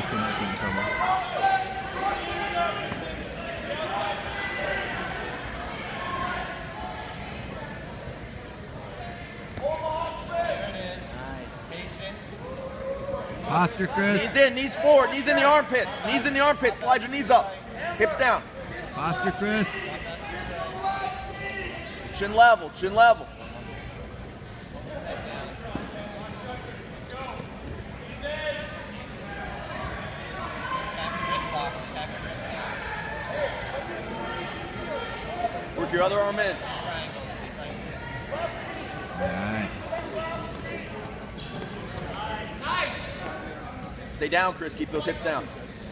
Kristen might be in trouble. Posture, Chris. Knees in, knees forward, knees in the armpits. Knees in the armpits, slide your knees up. Hips down. Posture, Chris. Chin level, chin level. Work your other arm in. All right. Stay down, Chris. Keep those hips down.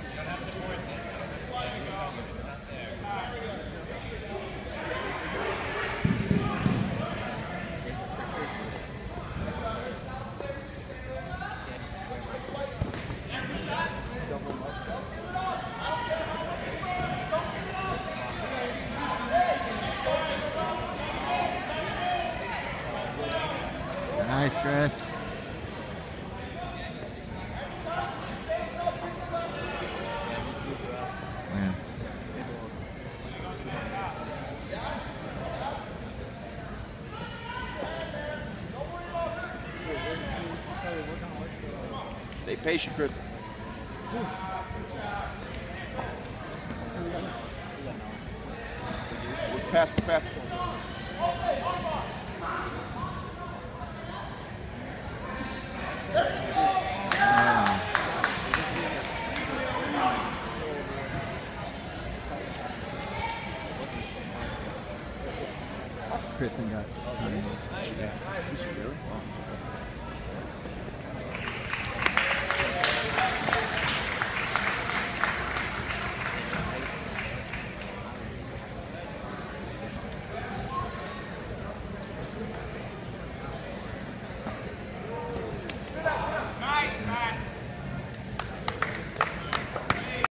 Nice, Chris. Man. Stay patient, Chris. Work past, work past. Kristen got. Did she really? Oh.